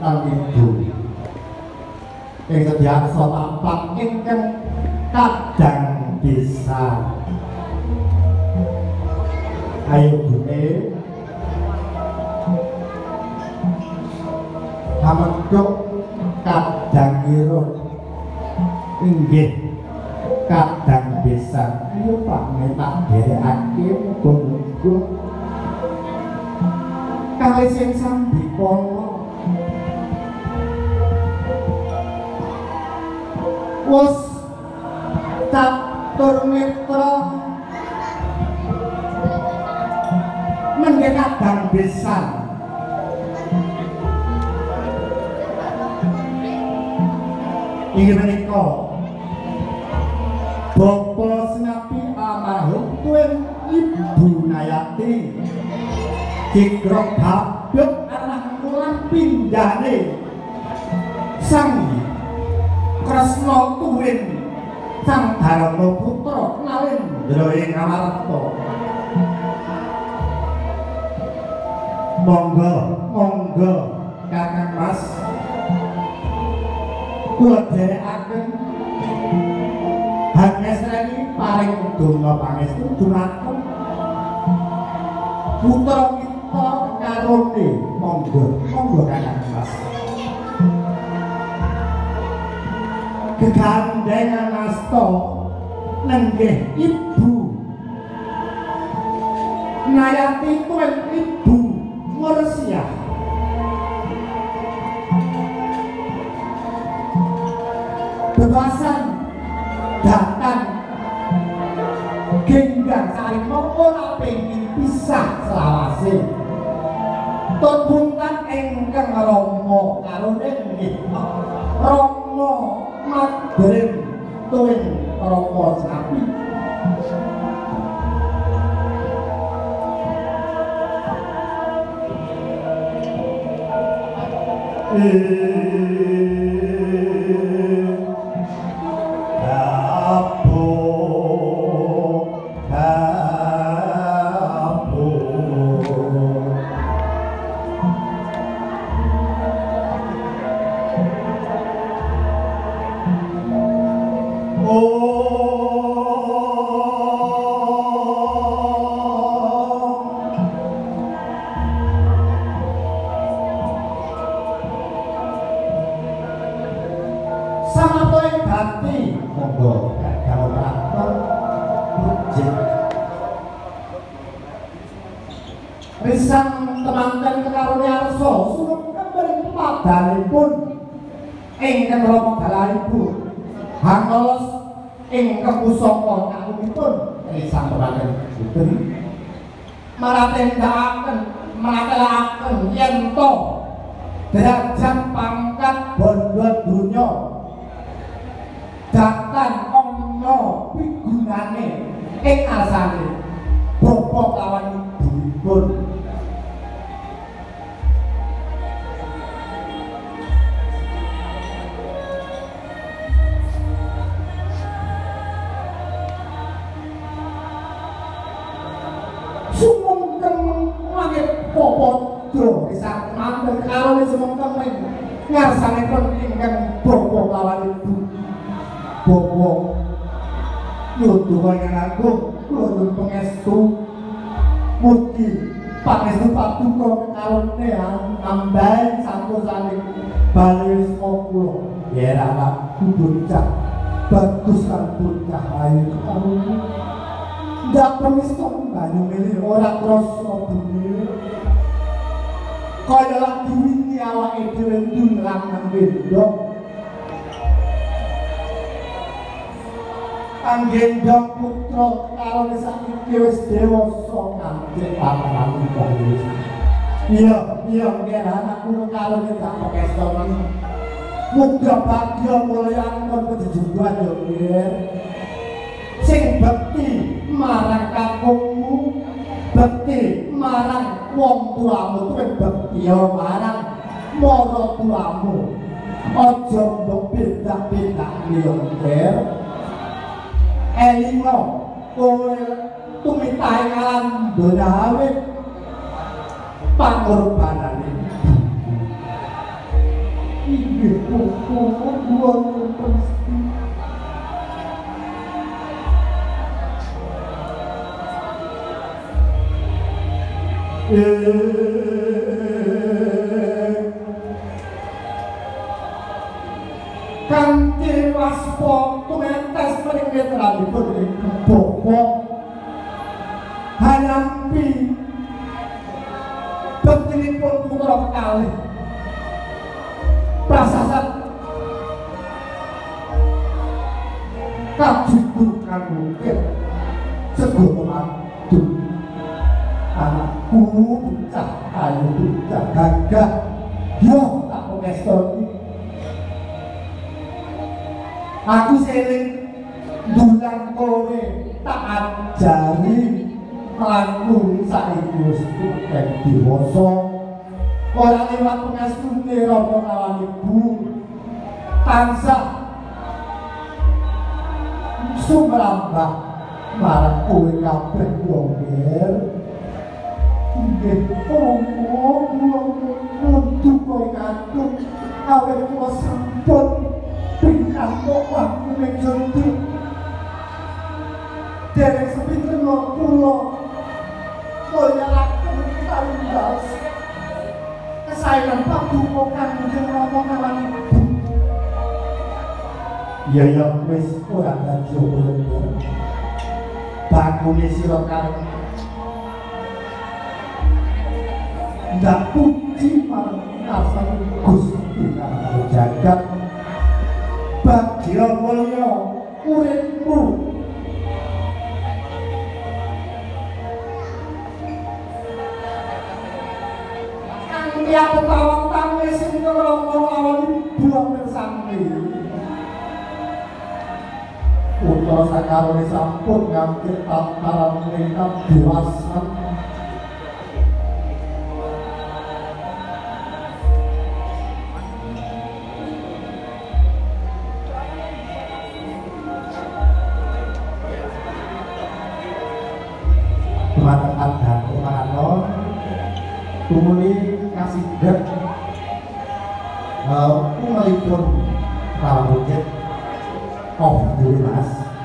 lan ibu ing sediaksa tampak ingkang kadang bisa ayo bune hameduk kadang irung inggih kadang bisa ayo Pak tak derekake muga-muga kalih sing sambipana wis catur mitra mengke kadang besan inggih menika Bapa Senapi almarhum tuwin Ibu Nayati dikrok habib anak mulang pindhane sang Kresna tuwin sang Dharma putra Narendra ing Amarta monggo monggo Kakang Mas kula dherekaken Hangesreni paring donga pangestu dumateng putra kita karone monggo monggo Kakang Mas kegandengan asta nenggih Ibu Nayati tuwin Ibu Mursiah bebasan datang genggang sarima ora pengin pisah selawase tuntutan ingkang Rama karone nggih Rama madrim tuwin Rama Senapi Risang temanten kekarunia arsa suruh kembali padanipun ingkang Rama dalanipun hangolos ingkang pusaka kakunipun risang temanten putri maratendakaken maratelaken yen to derajat pangkat bondo donya datan ana pigunane ing asane bapa lawan ibunipun sumungkeng langit popodo bisa manten karo sumungkeng ngarsanipun ingkang bapa lawan ibu bapa nyuduh ingkang agung kula nyuwun pangestu mugi pangestu paduka karone ambahe santosané bali kula yen ana bocah bagus lan bocah ayu karone ndak pangestu banyu milih ora krasa bumi kaya lak diwini awake dhewe ndang nang bendong anggendong putra karo sakiki wis dewasa kanthi pamanan wis. Iya nggih anakku karo nek tak pekesa men. Muga bagya mulya kon kejejuan yo nggih. Sing bekti marang kakungmu, bekti marang wong tuamu kuwi bekti marang mara tuamu. Aja mbok beda-beda yo nggih. Elingo kowe tumitahe alam donya awit pangorbanane inggih putra Gusti. Kanthi waspa tumentes mring netranipun ing bapa hanampi bektinipun putra kalih prasasat kajudukan mungkin segoro madu anakku bocah ayu bocah gagah yo tak pengestoni aku seling dulang kowe tak ajari langkung saiki wis tuwek dewasa ora liwat pengestune rama lawan ibu tansah sumrambah marang kowe kabeh wong ger nggih kudu kowe kantuk awet kula sampun pingkah waktu ning jonti derek sepinten kula koyalaken tandas kesaenan paduka Kanjeng Rama kawan ibu ya wis ora dadi opo bakune sira karep ndak puji marang asal Gusti kang jagat bagya mulya uripmu kanthi ketawang tangi sing ngrama lawan buang bersami putra sakarone sampun nganti tataran ingkang dewasa tumuli kasih gat umalipun rawujud of the mas